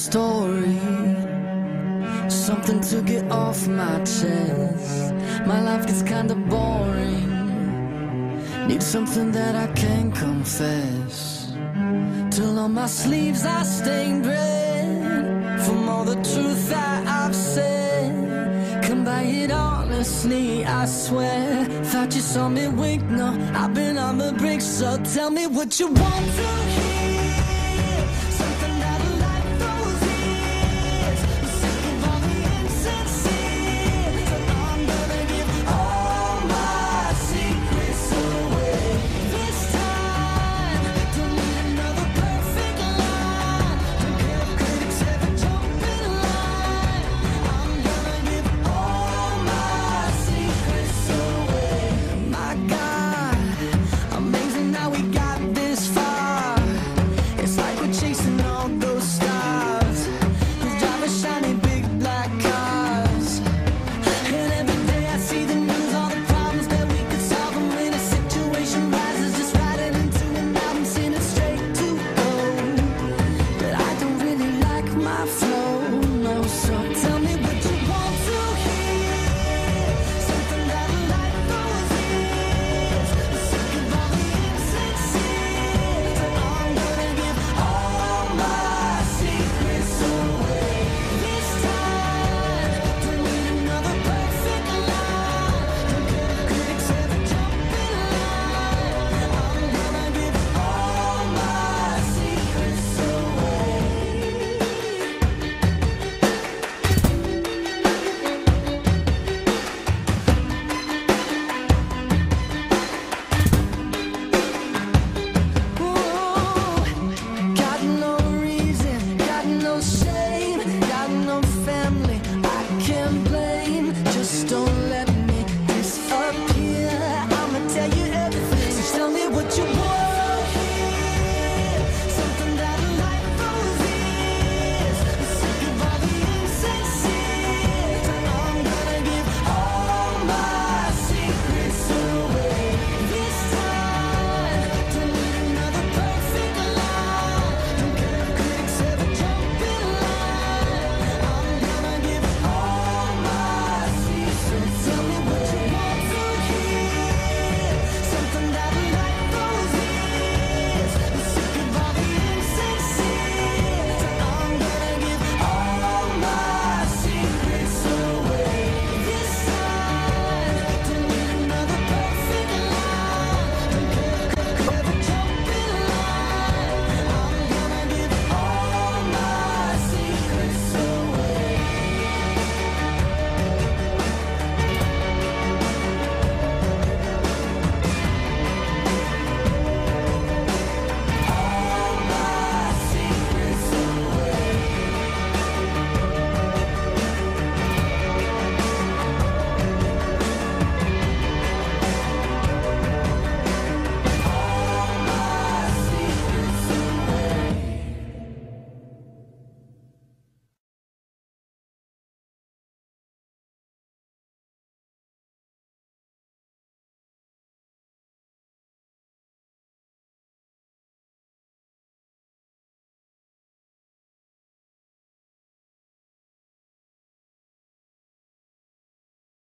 story, something to get off my chest. My life gets kinda boring, need something that I can confess. Till on my sleeves are stained red from all the truth that I've said. Come by it honestly, I swear. Thought you saw me wink, no, I've been on the brink. So tell me what you want to hear. Something that'll light those ears. I'm sick of all the insincere, so I'm gonna give all my secrets away. This time, don't need another perfect line. Don't care if critics ever jump in line. I'm gonna give all my secrets away. My God, amazing how we got this far. It's like we're chasing all those stars who drive a shiny big black cars. And every day I see the news, all the problems that we could solve. And when a situation rises, just write it into an album, send it straight to gold. But I don't really like my flow, no, so